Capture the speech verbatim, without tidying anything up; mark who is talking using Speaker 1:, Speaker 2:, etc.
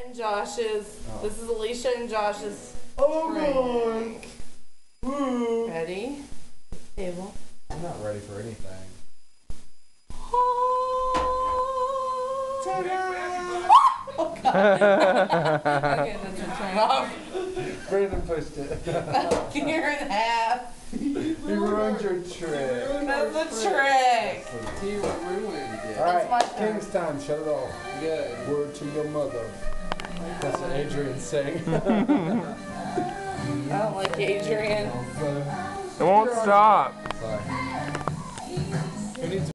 Speaker 1: and Josh's. Oh. This is Alicia and Josh's.
Speaker 2: Oh my!
Speaker 1: Mm. Ready? Table.
Speaker 2: I'm not ready for anything.
Speaker 1: Oh God. Okay, that's a turn off.
Speaker 2: Brandon pushed it.
Speaker 1: A year and a half.
Speaker 2: You ruined your trick.
Speaker 1: That's a trick.
Speaker 3: He ruined it.
Speaker 2: Alright, King's time. Shut it off.
Speaker 3: Good.
Speaker 2: Word to your mother. That's what Adrian's saying.
Speaker 1: I don't like Adrian.
Speaker 4: It won't stop.
Speaker 2: Sorry. Who needs